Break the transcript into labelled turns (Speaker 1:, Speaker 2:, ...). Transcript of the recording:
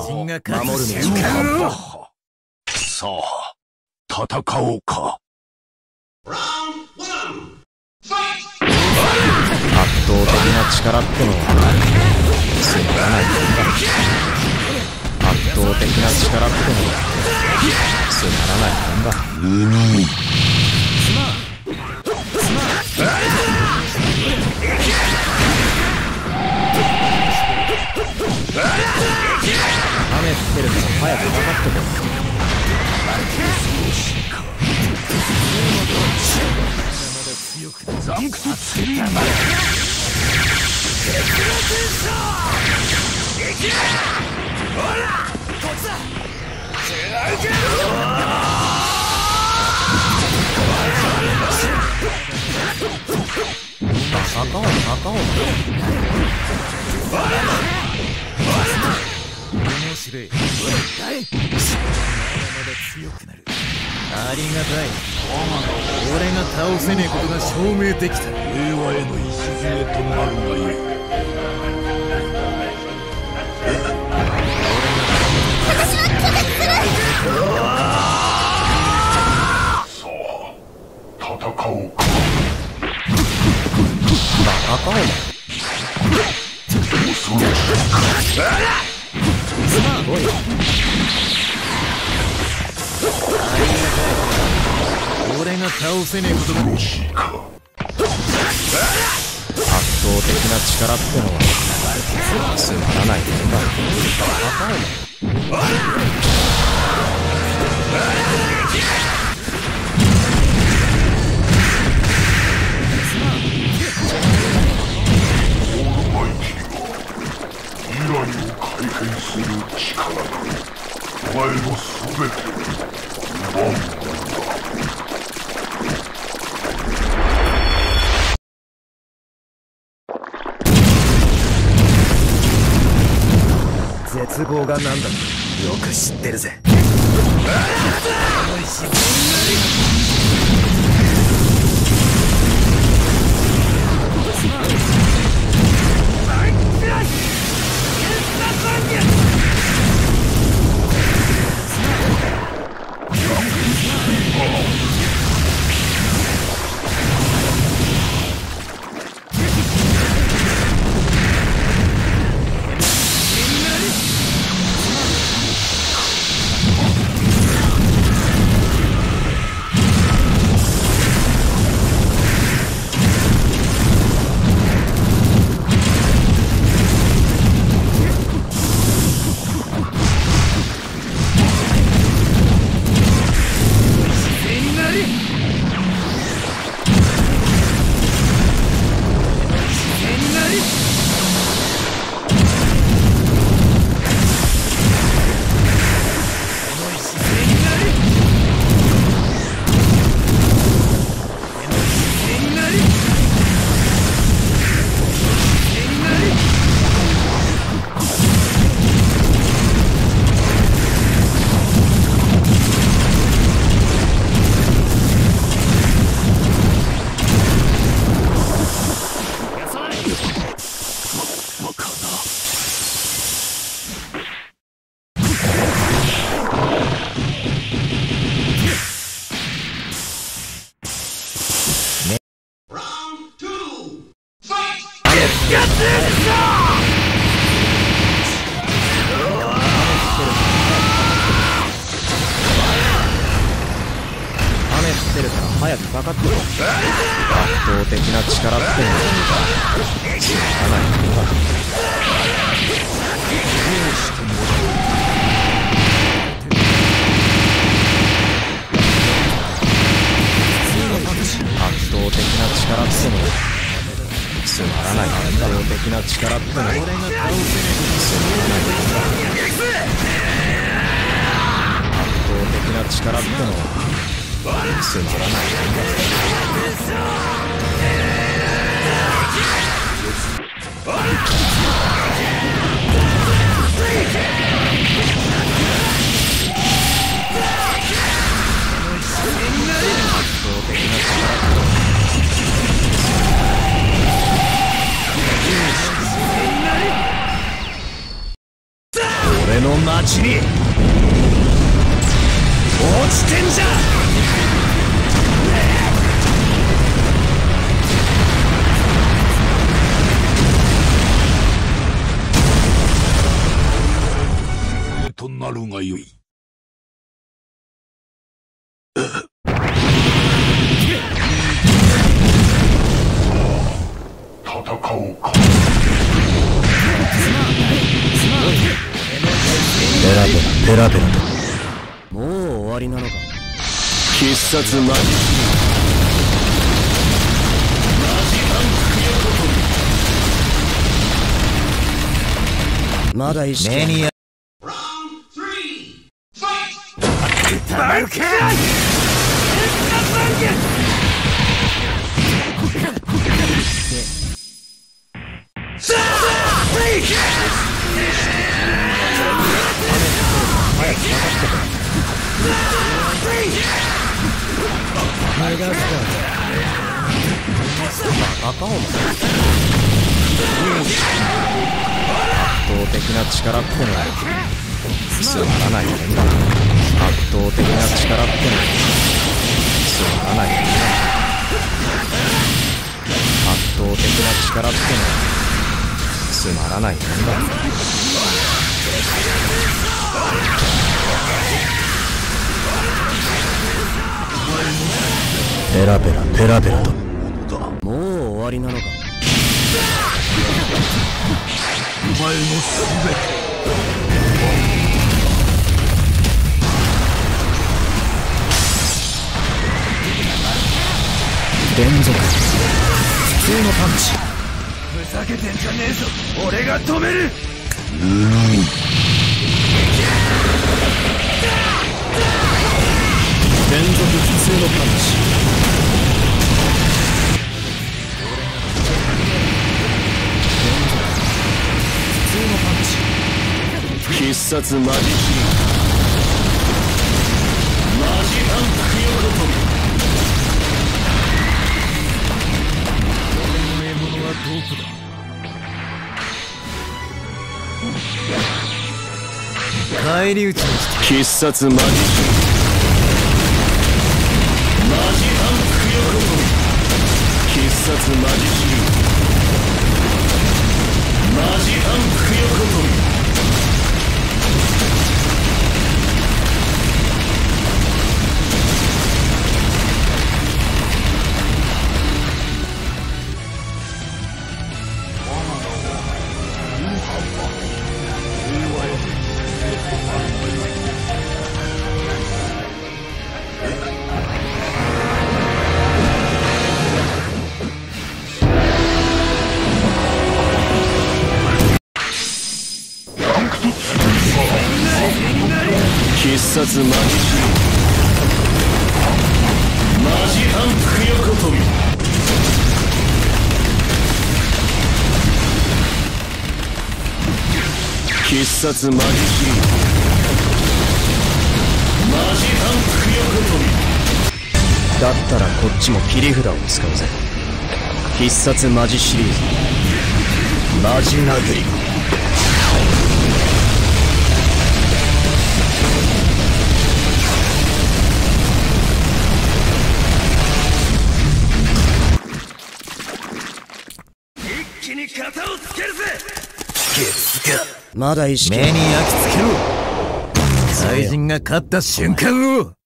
Speaker 1: 人が守る
Speaker 2: 戦艦バッハ。さあ、戦おうか。
Speaker 3: 圧
Speaker 1: 倒的な力ってのはつまらないもんだ。圧倒的な力ってのはつまらないもんだ。雨降ってるから早くかかってこい。
Speaker 2: 残屈ツリーマン。
Speaker 1: 面白い。ありがたい。俺が倒せねえことが証明できた。
Speaker 2: 平和への礎となるがよい。さあ、戦おうか。
Speaker 1: バカかお前。
Speaker 2: 恐ろしいか。
Speaker 1: すごい。俺が倒せねえことが
Speaker 2: 恐ろしいか。
Speaker 1: 圧倒的な力ってのはつまらないもんだ。バカお前。
Speaker 2: 未来を改変する力だ。お前のすべてを奪うものだ。
Speaker 1: 絶望が何だってよく知ってるぜ。早くかかってこい。圧倒的な力ってのはつまらないものだ。圧倒的な力ってのはつまらない。圧倒的な力ってのは俺が倒せねえつまらないものだ。圧倒的な力ってのはつまらないもんだ。 俺の町に落ちてんじゃ。
Speaker 2: となるがよい。戦おうか。
Speaker 1: ペラペラペラペラと。もう終わりなのか。必殺マジまだ意識メニアバルカ圧倒的な力ってのはつまらないんだ。圧倒的な力ってのはつまらないんだ。圧倒的な力ってのはつまらないんだ。ペラペラペラペラと。もう終わりなのか。
Speaker 2: お前のすべて
Speaker 1: 連続普通のパンチ。
Speaker 2: ふざけてんじゃねえぞ。俺が止める。
Speaker 1: 連続普通のパンチ。必殺マジシンマジハンクヨロトミ。俺の獲物はどこだ。返り討ちにして必殺マジシンマジハンクヨロトミ。必殺マジシンマジハンクヨロトミ。必殺マジシンマジハンクヨコトミ。必殺マジシンマジハンクヨコトミ。だったらこっちも切り札を使うぜ。必殺マジシリーズマジ殴り。
Speaker 2: 型をつけるぜ。
Speaker 1: まだ意識
Speaker 2: 目に焼き付けろ。怪人が勝った瞬間を。